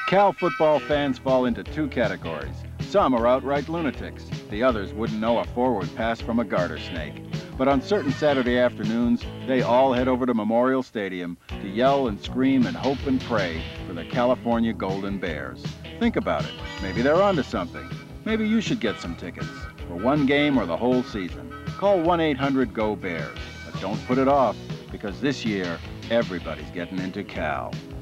Cal football fans fall into two categories. Some are outright lunatics. The others wouldn't know a forward pass from a garter snake. But on certain Saturday afternoons, they all head over to Memorial Stadium to yell and scream and hope and pray for the California Golden Bears. Think about it. Maybe they're onto something. Maybe you should get some tickets for one game or the whole season. Call 1-800-GO-BEARS. But don't put it off, because this year, everybody's getting into Cal.